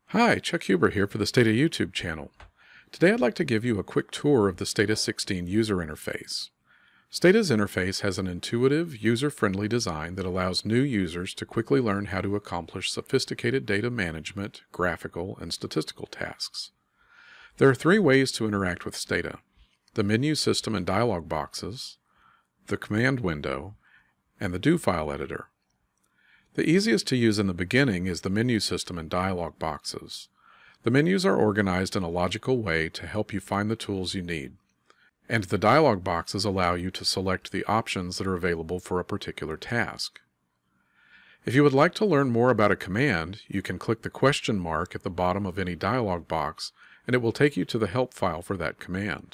Hi, Chuck Huber here for the Stata YouTube channel. Today I'd like to give you a quick tour of the Stata 16 user interface. Stata's interface has an intuitive, user-friendly design that allows new users to quickly learn how to accomplish sophisticated data management, graphical, and statistical tasks. There are three ways to interact with Stata: the menu system and dialog boxes, the command window, and the do file editor. The easiest to use in the beginning is the menu system and dialog boxes. The menus are organized in a logical way to help you find the tools you need, and the dialog boxes allow you to select the options that are available for a particular task. If you would like to learn more about a command, you can click the question mark at the bottom of any dialog box, and it will take you to the help file for that command.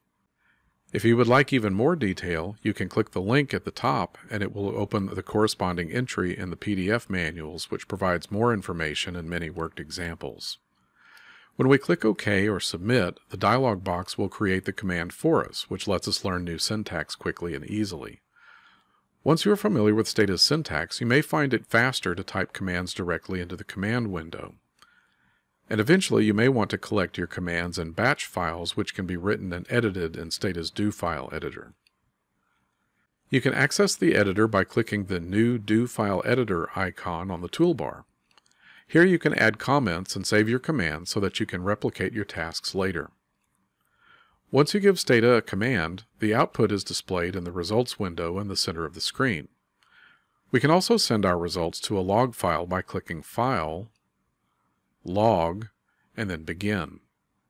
If you would like even more detail, you can click the link at the top and it will open the corresponding entry in the PDF manuals, which provides more information and many worked examples. When we click OK or Submit, the dialog box will create the command for us, which lets us learn new syntax quickly and easily. Once you are familiar with Stata's syntax, you may find it faster to type commands directly into the command window. And eventually you may want to collect your commands in batch files, which can be written and edited in Stata's do file editor. You can access the editor by clicking the new do file editor icon on the toolbar. Here you can add comments and save your commands so that you can replicate your tasks later. Once you give Stata a command, the output is displayed in the results window in the center of the screen. We can also send our results to a log file by clicking File, Log, and then Begin.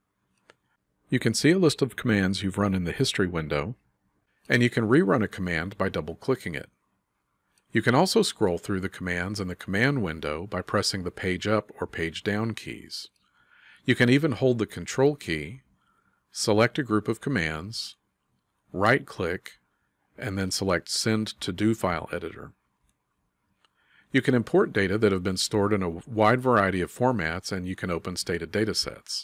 You can see a list of commands you've run in the history window, and you can rerun a command by double-clicking it. You can also scroll through the commands in the command window by pressing the page up or page down keys. You can even hold the Control key, select a group of commands, right-click, and then select Send to Do File Editor. You can import data that have been stored in a wide variety of formats, and you can open Stata datasets.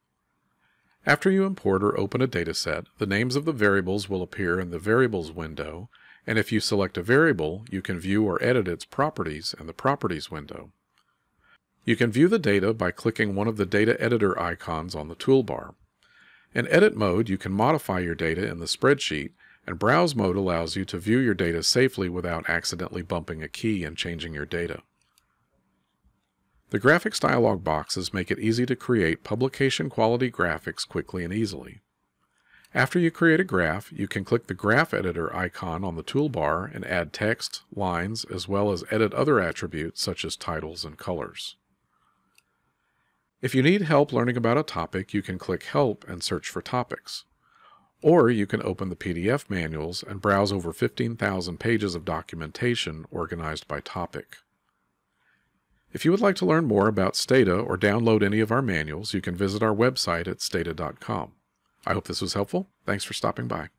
After you import or open a dataset, the names of the variables will appear in the Variables window, and if you select a variable, you can view or edit its properties in the Properties window. You can view the data by clicking one of the data editor icons on the toolbar. In Edit mode, you can modify your data in the spreadsheet, and Browse mode allows you to view your data safely without accidentally bumping a key and changing your data. The graphics dialog boxes make it easy to create publication quality graphics quickly and easily. After you create a graph, you can click the Graph Editor icon on the toolbar and add text, lines, as well as edit other attributes such as titles and colors. If you need help learning about a topic, you can click Help and search for topics. Or you can open the PDF manuals and browse over 15,000 pages of documentation organized by topic. If you would like to learn more about Stata or download any of our manuals, you can visit our website at stata.com. I hope this was helpful. Thanks for stopping by.